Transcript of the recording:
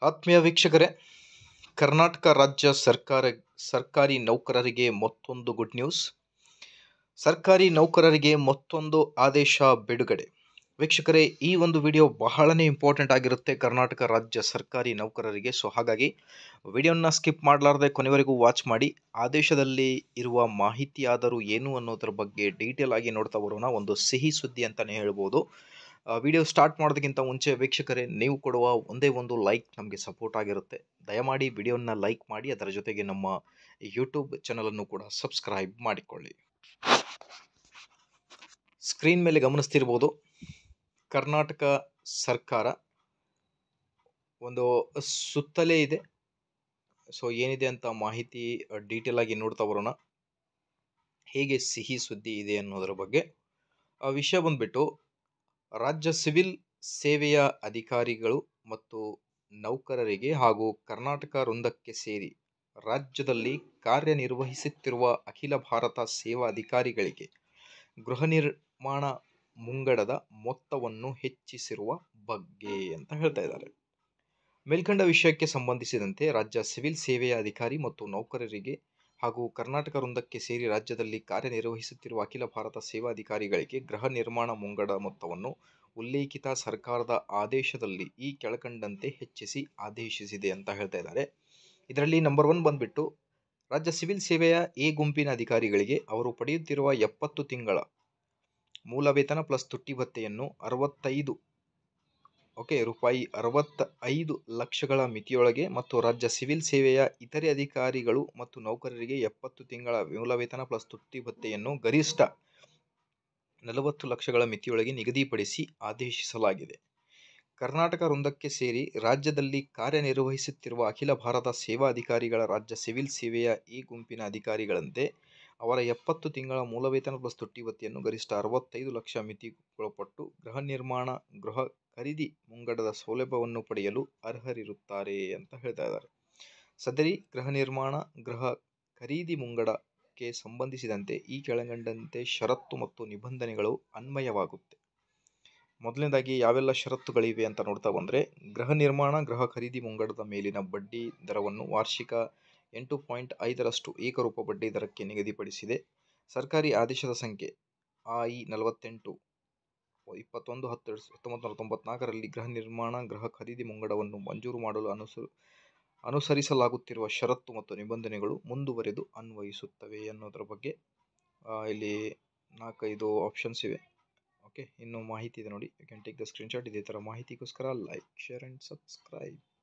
ಆತ್ಮೀಯ ವೀಕ್ಷಕರೇ, ಕರ್ನಾಟಕ ರಾಜ್ಯ ಸರ್ಕಾರಿ ನೌಕರರಿಗೆ ಮತ್ತೊಂದು ಗುಡ್ ನ್ಯೂಸ್. ಸರ್ಕಾರಿ ನೌಕರರಿಗೆ ಮತ್ತೊಂದು ಆದೇಶ ಬಿಡುಗಡೆ. ವೀಕ್ಷಕರೇ, ಈ ಒಂದು ವಿಡಿಯೋ ಬಹಳನೇ ಇಂಪಾರ್ಟೆಂಟ್ ಆಗಿರುತ್ತೆ ಕರ್ನಾಟಕ ರಾಜ್ಯ ಸರ್ಕಾರಿ ನೌಕರರಿಗೆ. ಸೊ ಹಾಗಾಗಿ ವಿಡಿಯೋನ ಸ್ಕಿಪ್ ಮಾಡಲಾರದೆ ಕೊನೆವರೆಗೂ ವಾಚ್ ಮಾಡಿ. ಆದೇಶದಲ್ಲಿ ಇರುವ ಮಾಹಿತಿ ಆದರೂ ಏನು ಅನ್ನೋದ್ರ ಬಗ್ಗೆ ಡೀಟೇಲ್ ಆಗಿ ನೋಡ್ತಾ ಬರೋಣ. ಒಂದು ಸಿಹಿ ಸುದ್ದಿ ಅಂತಲೇ ಹೇಳ್ಬೋದು. ವಿಡಿಯೋ ಸ್ಟಾರ್ಟ್ ಮಾಡೋದಕ್ಕಿಂತ ಮುಂಚೆ ವೀಕ್ಷಕರೇ, ನೀವು ಕೊಡುವ ಒಂದೇ ಒಂದು ಲೈಕ್ ನಮಗೆ ಸಪೋರ್ಟ್ ಆಗಿರುತ್ತೆ. ದಯಮಾಡಿ ವಿಡಿಯೋನ ಲೈಕ್ ಮಾಡಿ, ಅದರ ಜೊತೆಗೆ ನಮ್ಮ ಯೂಟ್ಯೂಬ್ ಚಾನಲನ್ನು ಕೂಡ ಸಬ್ಸ್ಕ್ರೈಬ್ ಮಾಡಿಕೊಳ್ಳಿ. ಸ್ಕ್ರೀನ್ ಮೇಲೆ ಗಮನಿಸ್ತಿರ್ಬೋದು, ಕರ್ನಾಟಕ ಸರ್ಕಾರ ಒಂದು ಸುತ್ತಲೇ ಇದೆ. ಸೊ ಏನಿದೆ ಅಂತ ಮಾಹಿತಿ ಡೀಟೇಲ್ ಆಗಿ ನೋಡ್ತಾ ಬರೋಣ. ಹೇಗೆ ಸಿಹಿ ಸುದ್ದಿ ಇದೆ ಅನ್ನೋದರ ಬಗ್ಗೆ ವಿಷಯ ಬಂದ್ಬಿಟ್ಟು, ರಾಜ್ಯ ಸಿವಿಲ್ ಸೇವೆಯ ಅಧಿಕಾರಿಗಳು ಮತ್ತು ನೌಕರರಿಗೆ ಹಾಗೂ ಕರ್ನಾಟಕ ವೃಂದಕ್ಕೆ ಸೇರಿ ರಾಜ್ಯದಲ್ಲಿ ಕಾರ್ಯನಿರ್ವಹಿಸುತ್ತಿರುವ ಅಖಿಲ ಭಾರತ ಸೇವಾ ಅಧಿಕಾರಿಗಳಿಗೆ ಗೃಹ ನಿರ್ಮಾಣ ಮುಂಗಡದ ಮೊತ್ತವನ್ನು ಹೆಚ್ಚಿಸಿರುವ ಬಗ್ಗೆ ಅಂತ ಹೇಳ್ತಾ ಇದ್ದಾರೆ. ಮೇಲ್ಕಂಡ ವಿಷಯಕ್ಕೆ ಸಂಬಂಧಿಸಿದಂತೆ ರಾಜ್ಯ ಸಿವಿಲ್ ಸೇವೆಯ ಅಧಿಕಾರಿ ಮತ್ತು ನೌಕರರಿಗೆ ಹಾಗೂ ಕರ್ನಾಟಕ ವೃಂದಕ್ಕೆ ಸೇರಿ ರಾಜ್ಯದಲ್ಲಿ ಕಾರ್ಯನಿರ್ವಹಿಸುತ್ತಿರುವ ಅಖಿಲ ಭಾರತ ಸೇವಾ ಅಧಿಕಾರಿಗಳಿಗೆ ಗೃಹ ನಿರ್ಮಾಣ ಮುಂಗಡ ಮೊತ್ತವನ್ನು ಉಲ್ಲೇಖಿತ ಸರ್ಕಾರದ ಆದೇಶದಲ್ಲಿ ಈ ಕೆಳಕಂಡಂತೆ ಹೆಚ್ಚಿಸಿ ಆದೇಶಿಸಿದೆ ಅಂತ ಹೇಳ್ತಾ ಇದ್ದಾರೆ. ಇದರಲ್ಲಿ ನಂಬರ್ 1 ಬಂದ್ಬಿಟ್ಟು, ರಾಜ್ಯ ಸಿವಿಲ್ ಸೇವೆಯ ಎ ಗುಂಪಿನ ಅಧಿಕಾರಿಗಳಿಗೆ ಅವರು ಪಡೆಯುತ್ತಿರುವ 70 ತಿಂಗಳ ಮೂಲ ವೇತನ ಪ್ಲಸ್ ತುಟ್ಟಿ ಭತ್ಯೆಯನ್ನು ರೂಪಾಯಿ 65 ಲಕ್ಷಗಳ ಮಿತಿಯೊಳಗೆ ಮತ್ತು ರಾಜ್ಯ ಸಿವಿಲ್ ಸೇವೆಯ ಇತರೆ ಅಧಿಕಾರಿಗಳು ಮತ್ತು ನೌಕರರಿಗೆ 70 ತಿಂಗಳ ಮೂಲ ವೇತನ ಪ್ಲಸ್ ತುಟ್ಟಿ ಭತ್ಯೆಯನ್ನು ಗರಿಷ್ಠ 40 ಲಕ್ಷಗಳ ಮಿತಿಯೊಳಗೆ ನಿಗದಿಪಡಿಸಿ ಆದೇಶಿಸಲಾಗಿದೆ. ಕರ್ನಾಟಕ ವೃಂದಕ್ಕೆ ಸೇರಿ ರಾಜ್ಯದಲ್ಲಿ ಕಾರ್ಯನಿರ್ವಹಿಸುತ್ತಿರುವ ಅಖಿಲ ಭಾರತ ಸೇವಾ ಅಧಿಕಾರಿಗಳ ರಾಜ್ಯ ಸಿವಿಲ್ ಸೇವೆಯ ಎ ಗುಂಪಿನ ಅಧಿಕಾರಿಗಳಂತೆ ಅವರ 70 ತಿಂಗಳ ಮೂಲ ವೇತನ ಪ್ಲಸ್ ತುಟ್ಟಿ ಭತ್ಯೆಯನ್ನು ಗರಿಷ್ಠ 65 ಲಕ್ಷ ಮಿತಿಗೊಳಪಟ್ಟು ಗೃಹ ನಿರ್ಮಾಣ, ಗೃಹ ಖರೀದಿ ಮುಂಗಡದ ಸೌಲಭ್ಯವನ್ನು ಪಡೆಯಲು ಅರ್ಹರಿರುತ್ತಾರೆ ಅಂತ ಹೇಳ್ತಾ ಇದ್ದಾರೆ. ಸದರಿ ಗೃಹ ನಿರ್ಮಾಣ, ಗೃಹ ಖರೀದಿ ಮುಂಗಡಕ್ಕೆ ಸಂಬಂಧಿಸಿದಂತೆ ಈ ಕೆಳಕಂಡಂತೆ ಷರತ್ತು ಮತ್ತು ನಿಬಂಧನೆಗಳು ಅನ್ವಯವಾಗುತ್ತೆ. ಮೊದಲನೇದಾಗಿ ಯಾವೆಲ್ಲ ಷರತ್ತುಗಳಿವೆ ಅಂತ ನೋಡ್ತಾ ಬಂದರೆ, ಗೃಹ ನಿರ್ಮಾಣ, ಗೃಹ ಖರೀದಿ ಮುಂಗಡದ ಮೇಲಿನ ಬಡ್ಡಿ ದರವನ್ನು ವಾರ್ಷಿಕ 8.5% ಏಕರೂಪ ಬಡ್ಡಿ ದರಕ್ಕೆ ನಿಗದಿಪಡಿಸಿದೆ. ಸರ್ಕಾರಿ ಆದೇಶದ ಸಂಖ್ಯೆ AI 48 21/10/1994ರಲ್ಲಿ ಗೃಹ ನಿರ್ಮಾಣ, ಗೃಹ ಖರೀದಿ ಮುಂಗಡವನ್ನು ಮಂಜೂರು ಮಾಡಲು ಅನುಸರಿಸಲಾಗುತ್ತಿರುವ ಷರತ್ತು ಮತ್ತು ನಿಬಂಧನೆಗಳು ಮುಂದುವರೆದು ಅನ್ವಯಿಸುತ್ತವೆ ಅನ್ನೋದರ ಬಗ್ಗೆ ಇಲ್ಲಿ 4-5 ಆಪ್ಷನ್ಸ್ ಇವೆ. ಓಕೆ, ಇನ್ನು ಮಾಹಿತಿ ಇದೆ ನೋಡಿ, you can take the screenshot. ಇದೇ ಥರ ಮಾಹಿತಿಗೋಸ್ಕರ ಲೈಕ್, ಶೇರ್ ಆ್ಯಂಡ್ ಸಬ್ಸ್ಕ್ರೈಬ್.